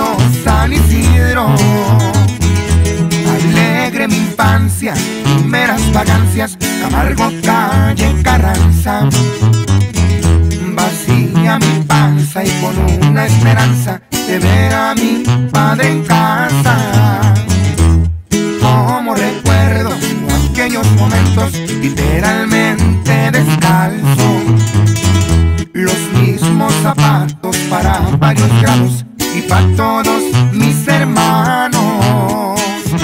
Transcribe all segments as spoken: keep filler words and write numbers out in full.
barrio San Isidro. Alegre mi infancia, primeras vagancias, Camargo, calle Carranza. Vacía mi panza y con una esperanza de ver a mi padre en casa. Como recuerdo aquellos momentos literalmente descalzo, los mismos zapatos para varios grados y para todos mis hermanos.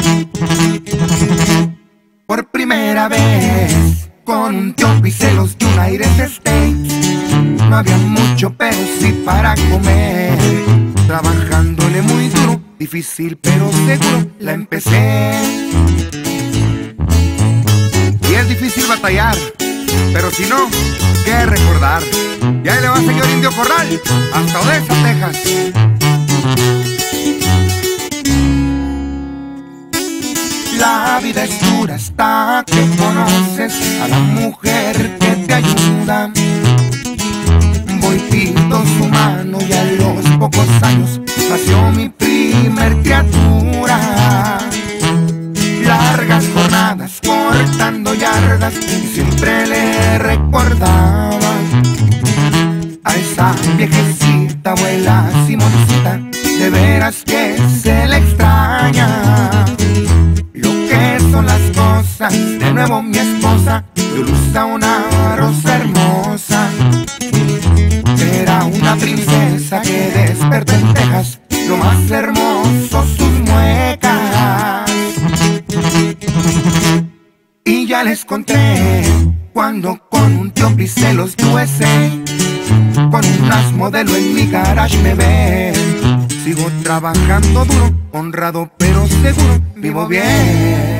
Por primera vez con un tío Picelos y un Aires States, no había mucho pero sí para comer. Trabajándole muy duro, difícil pero seguro, la empecé. Y es difícil batallar, pero si no, qué recordar. Y ahí le va, señor Indio Corral, hasta Odessa, Texas. La vida es dura hasta que conoces a la mujer que te ayuda. Voy pido su mano y a los pocos años nació mi primer criatura. Largas jornadas cortando yardas y siempre le recordaba a esa viejecita abuela Simoncita, de veras que se le extraña. Lo que son las cosas, de nuevo mi esposa dio luz a una rosa hermosa. Era una princesa que despertó en Texas, lo más hermoso sus muecas. Y ya les conté cuando con un tío Picelos U S A, con unas modelo en mi garage me ven. Sigo trabajando duro, honrado pero seguro, vivo bien.